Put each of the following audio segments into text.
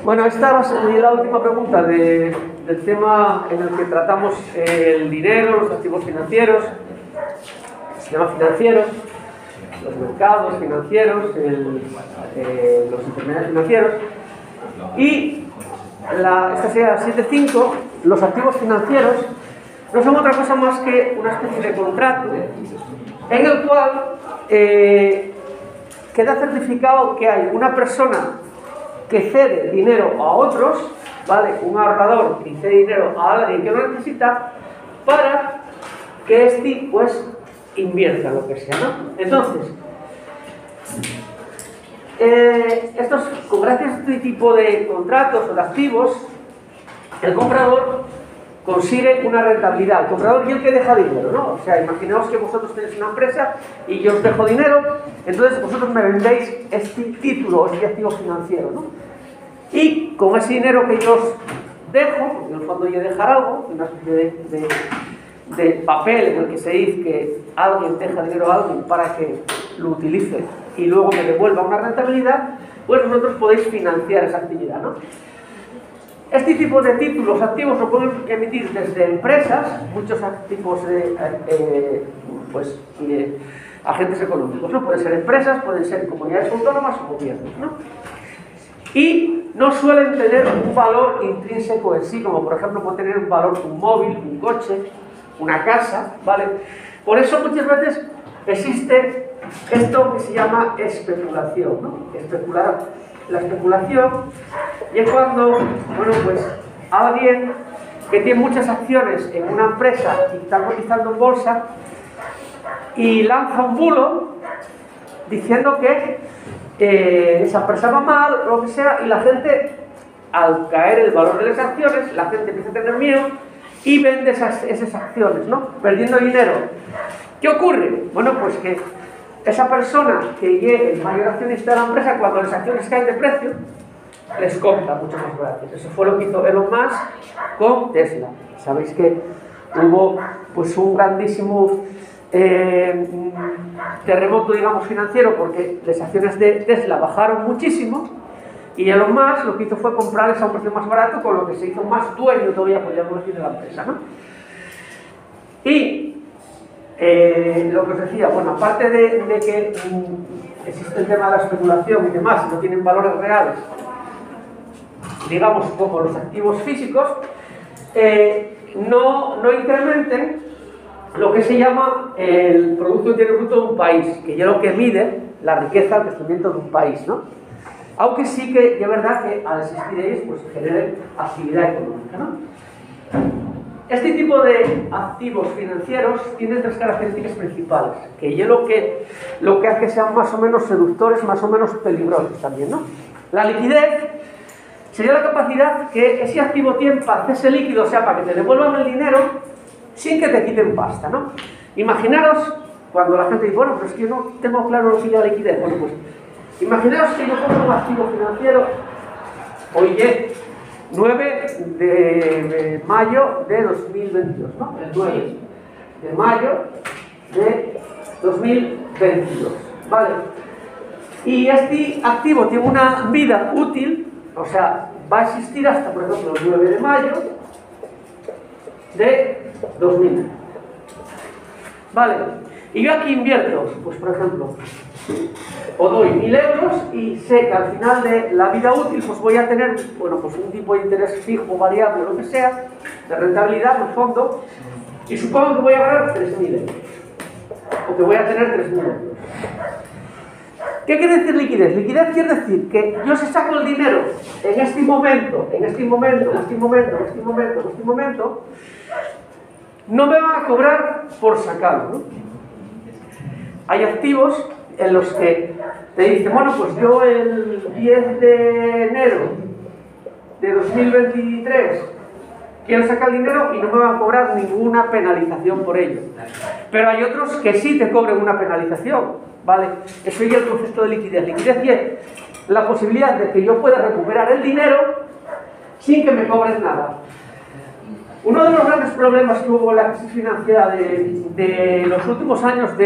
Bueno, esta es la última pregunta del tema en el que tratamos el dinero, los activos financieros, el sistema financiero, los mercados financieros, los intermediarios financieros. Y esta sería la 7.5, los activos financieros no son otra cosa más que una especie de contrato en el cual queda certificado que hay una persona que cede dinero a otros, ¿vale? Un ahorrador que cede dinero a alguien que lo necesita para que éste, pues, invierta lo que sea, ¿no? Entonces, gracias a este tipo de contratos o de activos, el comprador consigue una rentabilidad. El comprador y el que deja dinero, ¿no? O sea, imaginaos que vosotros tenéis una empresa y yo os dejo dinero, entonces vosotros me vendéis este título, este activo financiero, ¿no? Y con ese dinero que yo os dejo, porque en el fondo yo dejar algo, una especie de papel en el que se dice que alguien deja dinero a alguien para que lo utilice y luego me devuelva una rentabilidad, pues vosotros podéis financiar esa actividad, ¿no? Este tipo de títulos activos lo pueden emitir desde empresas, muchos tipos de agentes económicos, ¿no? Pueden ser empresas, pueden ser comunidades autónomas o gobiernos, ¿no? Y no suelen tener un valor intrínseco en sí, como por ejemplo puede tener un valor un móvil, un coche, una casa, ¿vale? Por eso muchas veces existe esto que se llama especulación, ¿no? La especulación es cuando, bueno, pues alguien que tiene muchas acciones en una empresa y está cotizando en bolsa y lanza un bulo diciendo que esa empresa va mal, lo que sea, y la gente, al caer el valor de las acciones, la gente empieza a tener miedo y vende esas acciones, ¿no? Perdiendo dinero. ¿Qué ocurre? Bueno, pues que esa persona que llegue el mayor accionista de la empresa, cuando las acciones caen de precio, les compra mucho más barato. Eso fue lo que hizo Elon Musk con Tesla. Sabéis que hubo pues un grandísimo terremoto, digamos, financiero, porque las acciones de Tesla bajaron muchísimo y Elon Musk lo que hizo fue comprarles a un precio más barato, con lo que se hizo más dueño todavía, podríamos decir, de la empresa, ¿no? Y lo que os decía, bueno, aparte de que existe el tema de la especulación y demás, no tienen valores reales, digamos, como los activos físicos, no incrementen lo que se llama el Producto Interior Bruto de un país, que es lo que mide la riqueza, el crecimiento de un país, ¿no? Aunque sí que es verdad que al existir ellos, pues generen actividad económica, ¿no? Este tipo de activos financieros tienen tres características principales, que es lo que hace que sean más o menos seductores, más o menos peligrosos también, ¿no? La liquidez sería la capacidad que ese activo tiene para hacerse líquido, o sea, para que te devuelvan el dinero sin que te quiten pasta, ¿no? Imaginaros cuando la gente dice, bueno, pero es que yo no tengo claro lo que es la liquidez. Bueno, pues imaginaros que yo compro un activo financiero, oye, 9 de mayo de 2022, ¿no? El 9 de mayo de 2022, ¿vale? Y este activo tiene una vida útil, o sea, va a existir hasta, por ejemplo, el 9 de mayo de 2000. Vale, y yo aquí invierto, pues por ejemplo, o doy 1.000 euros y sé que al final de la vida útil pues voy a tener, bueno, pues un tipo de interés fijo, variable, lo que sea, de rentabilidad en el fondo, y supongo que voy a ganar 3.000 euros, o que voy a tener 3.000 euros. ¿Qué quiere decir liquidez? Liquidez quiere decir que yo si saco el dinero en este momento, no me van a cobrar por sacarlo, ¿no? Hay activos en los que te dicen, bueno, pues yo el 10 de enero de 2023 quiero sacar el dinero y no me van a cobrar ninguna penalización por ello. Pero hay otros que sí te cobren una penalización, ¿vale? Eso es el concepto de liquidez. Liquidez es la posibilidad de que yo pueda recuperar el dinero sin que me cobren nada. Uno de los grandes problemas que hubo en la crisis financiera de los últimos años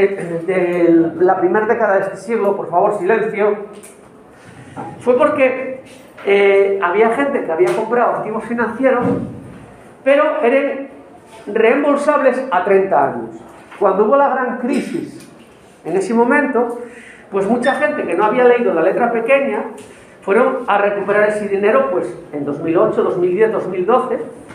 de la primera década de este siglo, por favor, silencio, fue porque había gente que había comprado activos financieros, pero eran reembolsables a 30 años. Cuando hubo la gran crisis, en ese momento, pues mucha gente que no había leído la letra pequeña fueron a recuperar ese dinero pues en 2008, 2010, 2012,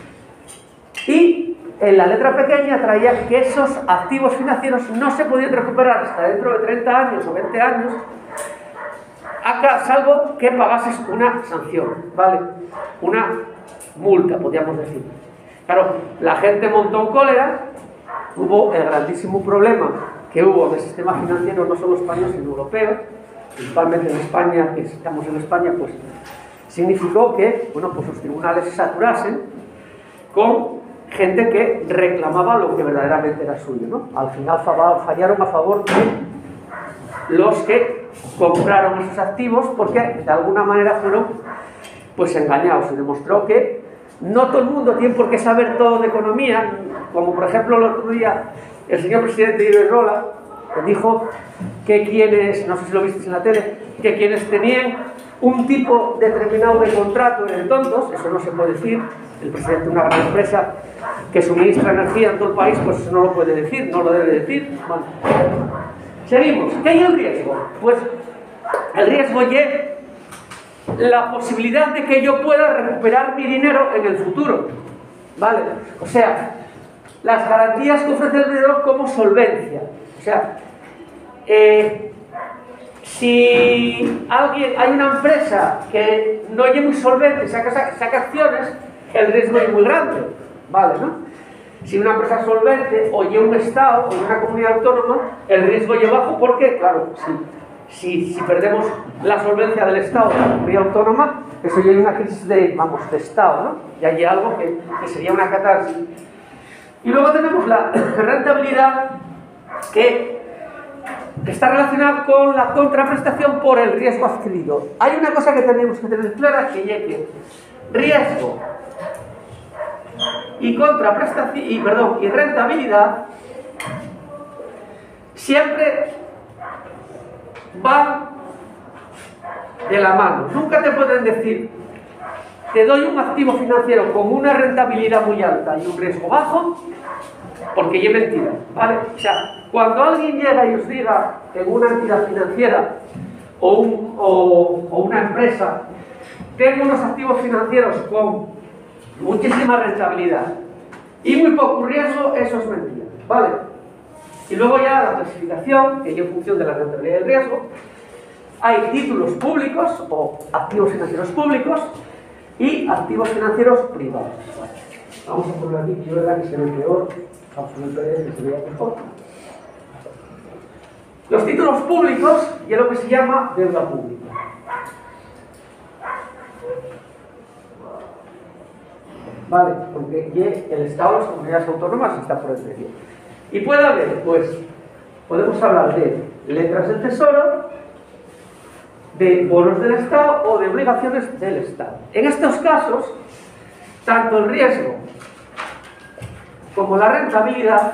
y en la letra pequeña traía que esos activos financieros no se podían recuperar hasta dentro de 30 años o 20 años, salvo que pagases una sanción, ¿vale? Una multa, podríamos decir. Claro, la gente montó en cólera, hubo el grandísimo problema que hubo en el sistema financiero, no solo español, sino europeo, principalmente en España, que estamos en España, pues significó que, bueno, pues los tribunales se saturasen con gente que reclamaba lo que verdaderamente era suyo, ¿no? Al final fallaron a favor de los que compraron esos activos porque de alguna manera fueron pues engañados. Se demostró que no todo el mundo tiene por qué saber todo de economía, como por ejemplo el otro día el señor presidente Iberdrola dijo que quienes, no sé si lo visteis en la tele, que quienes tenían un tipo determinado de contrato eran tontos. Eso no se puede decir. El presidente de una gran empresa que suministra energía en todo el país, pues eso no lo puede decir, no lo debe decir. Bueno. Seguimos. ¿Qué hay el riesgo? Pues el riesgo es la posibilidad de que yo pueda recuperar mi dinero en el futuro, ¿vale? O sea, las garantías que ofrece el dinero como solvencia. O sea, si hay una empresa que no es muy solvente y saca acciones, el riesgo es muy grande, ¿vale? ¿No? Si una empresa solvente o un Estado o una comunidad autónoma, el riesgo es bajo porque, claro, si perdemos la solvencia del Estado de la comunidad autónoma, eso ya es una crisis de Estado, ¿no? Y hay algo que sería una catarsis. Y luego tenemos la rentabilidad, que está relacionada con la contraprestación por el riesgo adquirido. Hay una cosa que tenemos que tener clara, que es que riesgo y contraprestación y rentabilidad siempre van de la mano. Nunca te pueden decir te doy un activo financiero con una rentabilidad muy alta y un riesgo bajo, porque es mentira, ¿vale? O sea, cuando alguien llega y os diga en una entidad financiera o una empresa tengo unos activos financieros con muchísima rentabilidad y muy poco riesgo, eso es mentira, ¿vale? Y luego ya la clasificación, que en función de la rentabilidad y el riesgo, hay títulos públicos o activos financieros públicos y activos financieros privados. Vamos a poner aquí, que yo verdad que se ve peor, vamos a poner PDF que se vea mejor. Los títulos públicos y es lo que se llama deuda pública. Vale, porque el Estado, las comunidades autónomas está por el medio. Y puede haber, pues, podemos hablar de letras del Tesoro, de bonos del Estado o de obligaciones del Estado. En estos casos, tanto el riesgo como la rentabilidad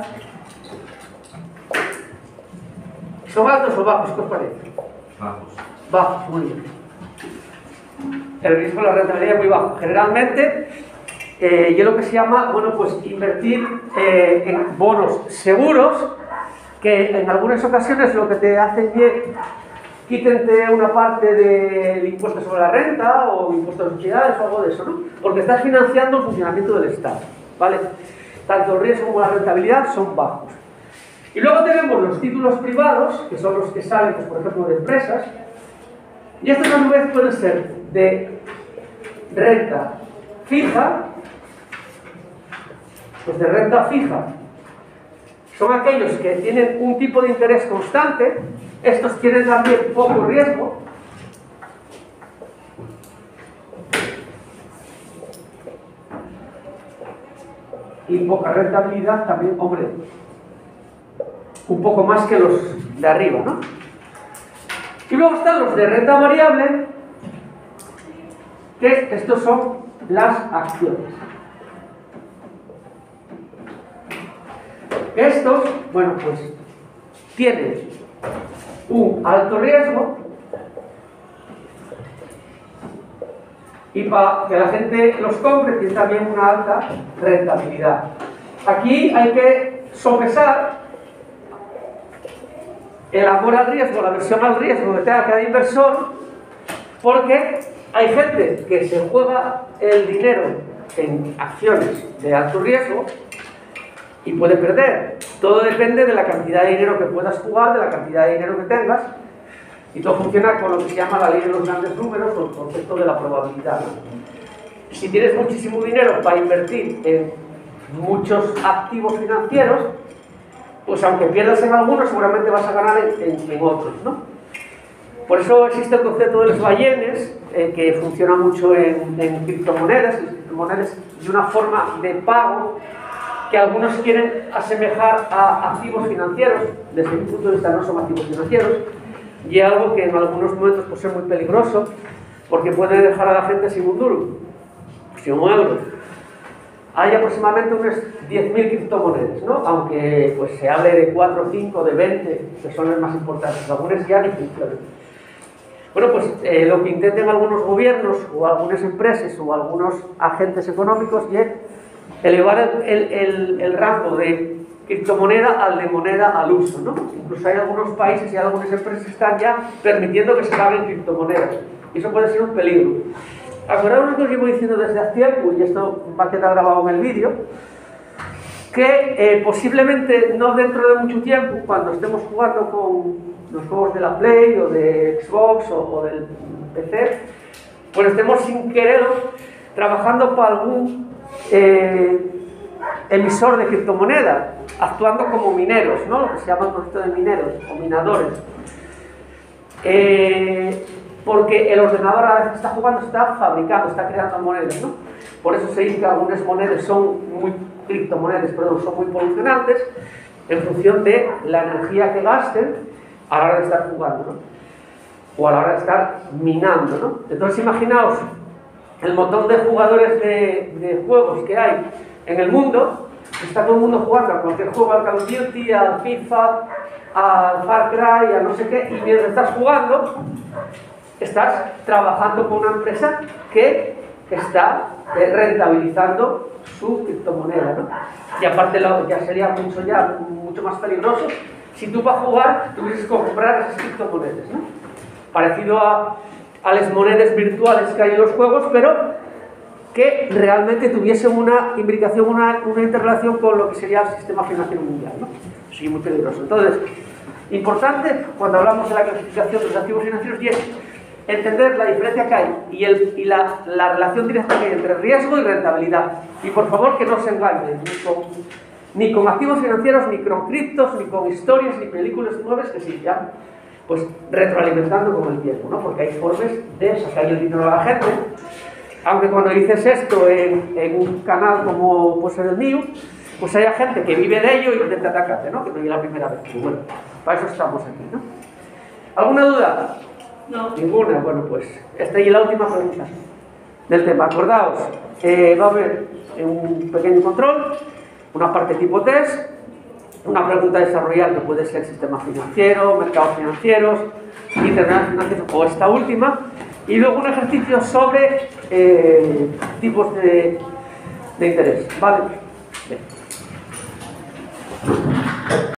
son altos o bajos. ¿Qué os parece? Bajos. Bajos, muy bien. El riesgo y la rentabilidad es muy bajo. Generalmente, y es lo que se llama, bueno, pues invertir en bonos seguros, que en algunas ocasiones lo que te hacen es quítente una parte del impuesto sobre la renta o impuesto de sociedades o algo de eso, ¿no? Porque estás financiando el funcionamiento del Estado, ¿vale? Tanto el riesgo como la rentabilidad son bajos. Y luego tenemos los títulos privados, que son los que salen, pues, por ejemplo, de empresas, y estos a su vez pueden ser de renta fija. Pues de renta fija son aquellos que tienen un tipo de interés constante. Estos tienen también poco riesgo y poca rentabilidad también, hombre, un poco más que los de arriba, ¿no? Y luego están los de renta variable, que estos son las acciones. Estos, bueno, pues tienen un alto riesgo y para que la gente los compre tiene también una alta rentabilidad. Aquí hay que sopesar el amor al riesgo, la aversión al riesgo que tenga cada inversor, porque hay gente que se juega el dinero en acciones de alto riesgo y puede perder. Todo depende de la cantidad de dinero que puedas jugar, de la cantidad de dinero que tengas, y todo funciona con lo que se llama la ley de los grandes números o el concepto de la probabilidad. Si tienes muchísimo dinero para invertir en muchos activos financieros, pues aunque pierdas en algunos, seguramente vas a ganar en otros, ¿no? Por eso existe el concepto de los ballenes, que funciona mucho en criptomonedas. Las criptomonedas de una forma de pago que algunos quieren asemejar a activos financieros. Desde mi punto de vista no son activos financieros, y es algo que en algunos momentos puede ser muy peligroso, porque puede dejar a la gente sin un duro, sin un euro. Hay aproximadamente unas 10.000 criptomonedas, ¿no? Aunque pues, se hable de 4, 5, de 20, que son las más importantes. Algunas ya ni funcionan. Bueno, pues lo que intenten algunos gobiernos o algunas empresas o algunos agentes económicos es elevar el rango de criptomoneda al de moneda al uso, ¿no? Incluso hay algunos países y algunas empresas que están ya permitiendo que se paguen criptomonedas. Y eso puede ser un peligro. Acordaros que os llevo diciendo desde hace tiempo, y esto va a quedar grabado en el vídeo, que posiblemente no dentro de mucho tiempo, cuando estemos jugando con los juegos de la Play o de Xbox o del PC, pues estemos sin querer trabajando para algún emisor de criptomonedas, actuando como mineros, ¿no? Lo que se llama el concepto de mineros o minadores. Porque el ordenador a la vez que está jugando está fabricando, está creando monedas, ¿no? Por eso se dice que algunas monedas son criptomonedas, son muy polucionantes en función de la energía que gasten a la hora de estar jugando, ¿no? O a la hora de estar minando, ¿no? Entonces imaginaos el montón de jugadores de juegos que hay en el mundo. Está todo el mundo jugando a cualquier juego, al Call of Duty, al FIFA, al Far Cry, a no sé qué, y mientras estás jugando estás trabajando con una empresa que está rentabilizando su criptomoneda, ¿no? Y aparte ya sería mucho más peligroso si tú para jugar tuvieses que comprar esas criptomonedas, ¿no? Parecido a las monedas virtuales que hay en los juegos, pero que realmente tuviesen una imbricación, una interrelación con lo que sería el sistema financiero mundial, ¿no? Sí, muy peligroso. Entonces, importante cuando hablamos de la clasificación de los activos financieros y es entender la diferencia que hay y la relación directa que hay entre riesgo y rentabilidad. Y por favor que no se engañen ni con activos financieros, ni con criptos, ni con historias, ni películas nuevas que se ya pues retroalimentando con el tiempo, ¿no? Porque hay formas de sacar el dinero a la gente. Aunque cuando dices esto en un canal como puede ser el mío, pues hay gente que vive de ello y intenta atacarte, ¿no? Que no es la primera vez. Pero bueno, para eso estamos aquí, ¿no? ¿Alguna duda? No. Ninguna. Bueno, pues esta es la última pregunta del tema. Acordaos, va a haber un pequeño control, una parte tipo test, una pregunta a desarrollar que puede ser sistema financiero, mercados financieros, internet financiero o esta última, y luego un ejercicio sobre tipos de interés. ¿Vale? Bien.